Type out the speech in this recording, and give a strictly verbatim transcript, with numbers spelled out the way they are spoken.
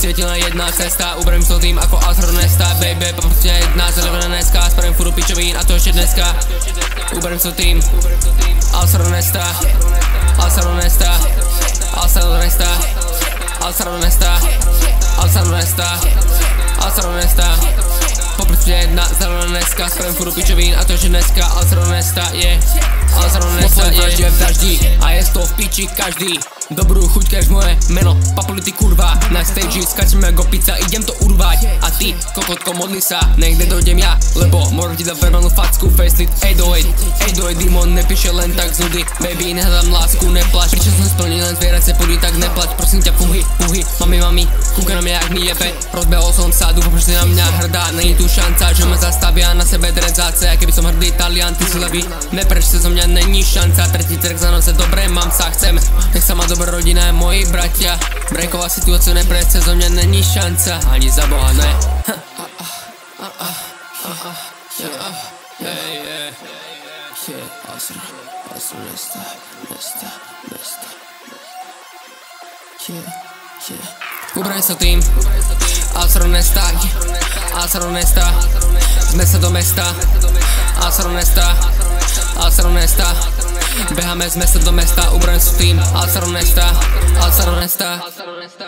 svieti len jedna cesta. Uberiem svoj tým ako Alsronesta. Baby, poproste jedna zelevená dneska. Spravím furu pičovín a to ešte dneska. Uberiem svoj tým Alsronesta. Alsronesta. Alsronesta. Alsronesta. Alsronesta. Alsronesta. Poproste jedna zelevená dneska. Spravím furu pičovín a to ešte dneska. Alsronesta, je Alsronesta, je v daždi a je to v piči každý. Dobrú chuť, keď moje meno Papolity kurva. Na stage skačeme ako pizza, idem to urvať. A ty, kokotko, modli sa, nech nedojdem ja, lebo môžem ti dať verbálnu facku. Facelift osemsto osem, osemsto osem, Dimon nepíše len tak z nudy. Baby, nehľadám lásku, neplač. Pričom som splnil len zvieracie pudy, tak neplač. Prosím ťa, puhy, puhy, mami, mami, kúka na mňa, jak mi jebe. Rozbehol som sa, dúfam, že si na mňa hrdá. Není tu šanca, že ma zastavia na sebe dredzáce. Aj keby som hrdý Talian, ty si levý, nepreč sa zo mňa, není šanca. Tretí trh za noce, dobre, mám sa, chcem. Nech sa má dobrá rodina, moji bratia. Breaková situácia neprece, zo mňa není šanca. Ani za Boha, ne. Uberiem sa tým Alsronesta. Alsronesta. Sme sa do mesta. Alsronesta. Alsronesta. Beháme z mesta do mesta. Uberiem sa tým Alsronesta. Alsronesta.